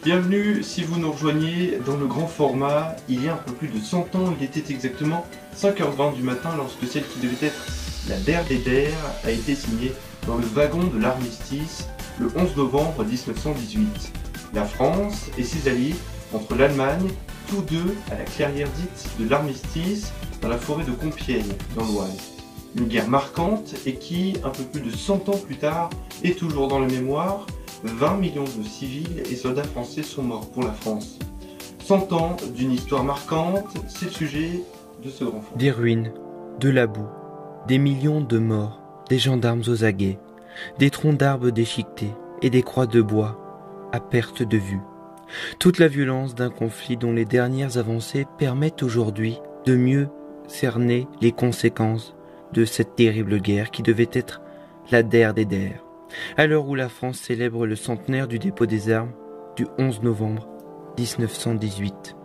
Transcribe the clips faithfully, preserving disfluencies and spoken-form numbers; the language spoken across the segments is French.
Bienvenue si vous nous rejoignez dans le grand format. Il y a un peu plus de cent ans, il était exactement cinq heures vingt du matin lorsque celle qui devait être la D E R des D E R a été signée dans le wagon de l'armistice le onze novembre mille neuf cent dix-huit. La France et ses alliés entre l'Allemagne, tous deux à la clairière dite de l'armistice dans la forêt de Compiègne, dans l'Oise. Une guerre marquante et qui, un peu plus de cent ans plus tard, est toujours dans la mémoire. vingt millions de civils et soldats français sont morts pour la France. cent ans d'une histoire marquante, c'est le sujet de ce grand film. Des ruines, de la boue, des millions de morts, des gendarmes aux aguets, des troncs d'arbres déchiquetés et des croix de bois à perte de vue. Toute la violence d'un conflit dont les dernières avancées permettent aujourd'hui de mieux cerner les conséquences de cette terrible guerre qui devait être la D E R des D E R. À l'heure où la France célèbre le centenaire du dépôt des armes du onze novembre mille neuf cent dix-huit.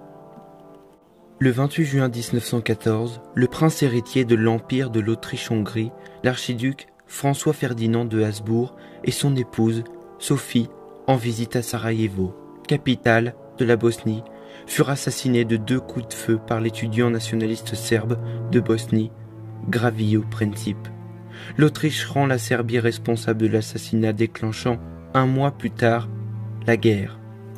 Le vingt-huit juin mille neuf cent quatorze, le prince héritier de l'Empire de l'Autriche-Hongrie, l'archiduc François-Ferdinand de Habsbourg et son épouse, Sophie, en visite à Sarajevo, capitale de la Bosnie, furent assassinés de deux coups de feu par l'étudiant nationaliste serbe de Bosnie, Gavrilo Princip. L'Autriche rend la Serbie responsable de l'assassinat, déclenchant un mois plus tard la guerre.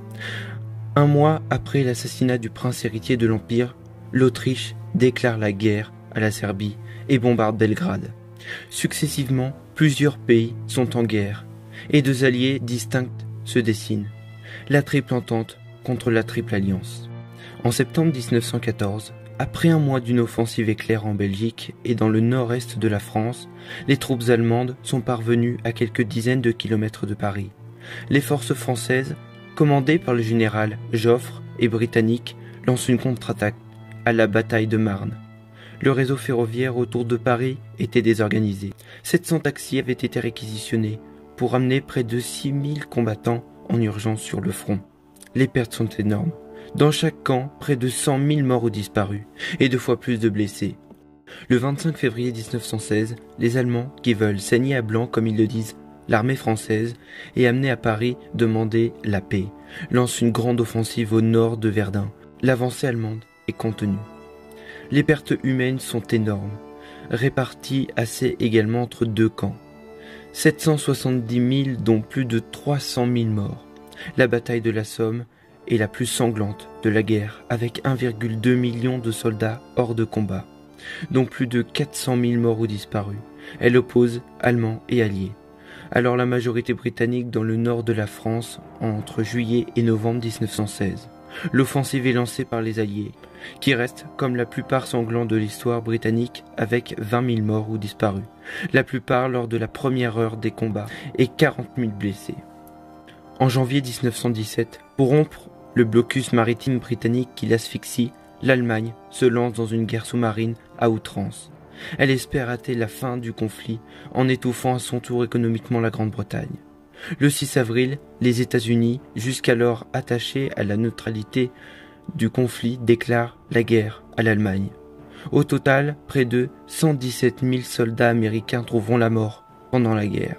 Un mois après l'assassinat du prince héritier de l'Empire, l'Autriche déclare la guerre à la Serbie et bombarde Belgrade. Successivement, plusieurs pays sont en guerre et deux alliés distincts se dessinent. La Triple Entente contre la Triple Alliance. En septembre mille neuf cent quatorze, après un mois d'une offensive éclair en Belgique et dans le nord-est de la France, les troupes allemandes sont parvenues à quelques dizaines de kilomètres de Paris. Les forces françaises, commandées par le général Joffre et britanniques, lancent une contre-attaque à la bataille de Marne. Le réseau ferroviaire autour de Paris était désorganisé. sept cents taxis avaient été réquisitionnés pour amener près de six mille combattants en urgence sur le front. Les pertes sont énormes. Dans chaque camp, près de cent mille morts ou disparus, et deux fois plus de blessés. Le vingt-cinq février mille neuf cent seize, les Allemands, qui veulent saigner à blanc, comme ils le disent, l'armée française, et amener à Paris demander la paix, lancent une grande offensive au nord de Verdun. L'avancée allemande est contenue. Les pertes humaines sont énormes, réparties assez également entre deux camps. sept cent soixante-dix mille, dont plus de trois cent mille morts. La bataille de la Somme est la plus sanglante de la guerre, avec un virgule deux million de soldats hors de combat, dont plus de quatre cent mille morts ou disparus. Elle oppose Allemands et Alliés. Alors la majorité britannique dans le nord de la France entre juillet et novembre mille neuf cent seize. L'offensive est lancée par les Alliés, qui restent comme la plupart sanglants de l'histoire britannique avec vingt mille morts ou disparus, la plupart lors de la première heure des combats, et quarante mille blessés. En janvier mille neuf cent dix-sept, pour rompre le blocus maritime britannique qui l'asphyxie, l'Allemagne se lance dans une guerre sous-marine à outrance. Elle espère hâter la fin du conflit en étouffant à son tour économiquement la Grande-Bretagne. Le six avril, les États-Unis, jusqu'alors attachés à la neutralité du conflit, déclarent la guerre à l'Allemagne. Au total, près de cent dix-sept mille soldats américains trouveront la mort pendant la guerre.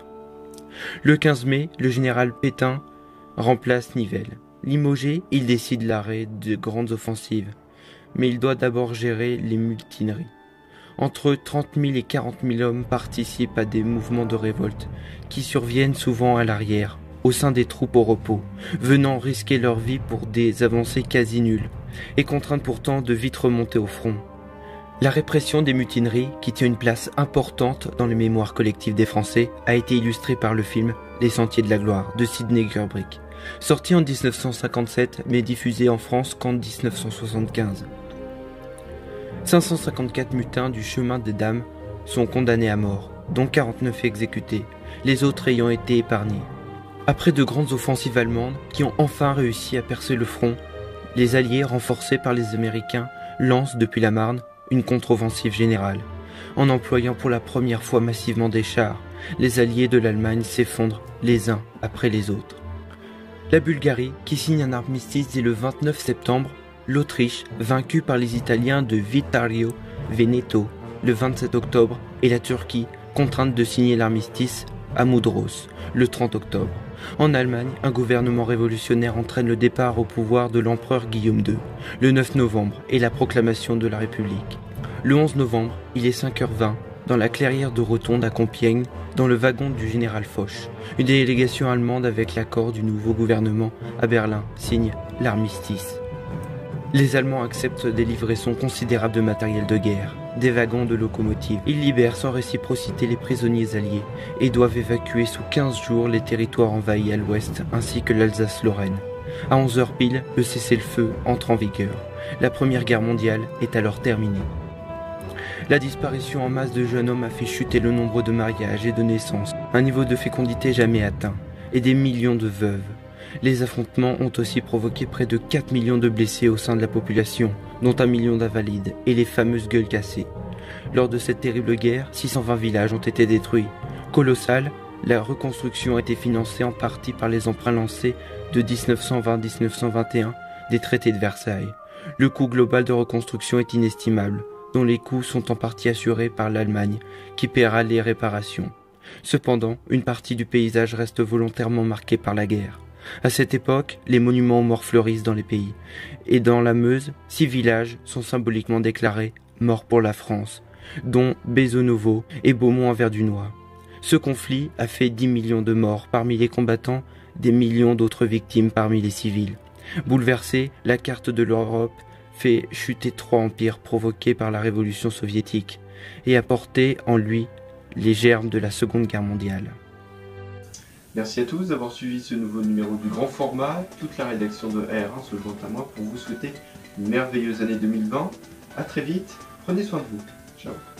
Le quinze mai, le général Pétain remplace Nivelle. Limogé, il décide l'arrêt de grandes offensives, mais il doit d'abord gérer les mutineries. Entre trente mille et quarante mille hommes participent à des mouvements de révolte qui surviennent souvent à l'arrière, au sein des troupes au repos, venant risquer leur vie pour des avancées quasi nulles, et contraintes pourtant de vite remonter au front. La répression des mutineries, qui tient une place importante dans les mémoires collectives des Français, a été illustrée par le film Les Sentiers de la Gloire de Sidney Gerbrick, sorti en mille neuf cent cinquante-sept mais diffusé en France qu'en mille neuf cent soixante-quinze. cinq cent cinquante-quatre mutins du chemin des dames sont condamnés à mort, dont quarante-neuf exécutés, les autres ayant été épargnés. Après de grandes offensives allemandes qui ont enfin réussi à percer le front, les Alliés, renforcés par les Américains, lancent depuis la Marne une contre-offensive générale. En employant pour la première fois massivement des chars, les alliés de l'Allemagne s'effondrent les uns après les autres. La Bulgarie, qui signe un armistice dès le vingt-neuf septembre, l'Autriche, vaincue par les Italiens de Vittorio Veneto le vingt-sept octobre, et la Turquie, contrainte de signer l'armistice à Mudros le trente octobre. En Allemagne, un gouvernement révolutionnaire entraîne le départ au pouvoir de l'empereur Guillaume deux, le neuf novembre, et la proclamation de la République. Le onze novembre, il est cinq heures vingt, dans la clairière de Rotonde à Compiègne, dans le wagon du général Foch. Une délégation allemande avec l'accord du nouveau gouvernement à Berlin signe l'armistice. Les Allemands acceptent des livraisons considérables de matériel de guerre, des wagons de locomotives. Ils libèrent sans réciprocité les prisonniers alliés et doivent évacuer sous quinze jours les territoires envahis à l'ouest ainsi que l'Alsace-Lorraine. À onze heures pile, le cessez-le-feu entre en vigueur. La Première Guerre mondiale est alors terminée. La disparition en masse de jeunes hommes a fait chuter le nombre de mariages et de naissances, un niveau de fécondité jamais atteint, et des millions de veuves. Les affrontements ont aussi provoqué près de quatre millions de blessés au sein de la population, dont un million d'invalides et les fameuses gueules cassées. Lors de cette terrible guerre, six cent vingt villages ont été détruits. Colossale, la reconstruction a été financée en partie par les emprunts lancés de dix-neuf cent vingt à dix-neuf cent vingt et un des traités de Versailles. Le coût global de reconstruction est inestimable, dont les coûts sont en partie assurés par l'Allemagne, qui paiera les réparations. Cependant, une partie du paysage reste volontairement marquée par la guerre. À cette époque, les monuments aux morts fleurissent dans les pays, et dans la Meuse, six villages sont symboliquement déclarés « morts pour la France », dont Bézonovo et Beaumont-en-Verdunois. Ce conflit a fait dix millions de morts parmi les combattants, des millions d'autres victimes parmi les civils. Bouleversée, la carte de l'Europe fait chuter trois empires provoqués par la révolution soviétique et a porté en lui les germes de la Seconde Guerre mondiale. Merci à tous d'avoir suivi ce nouveau numéro du grand format. Toute la rédaction de A R un se joint à moi pour vous souhaiter une merveilleuse année deux mille vingt. A très vite, prenez soin de vous. Ciao.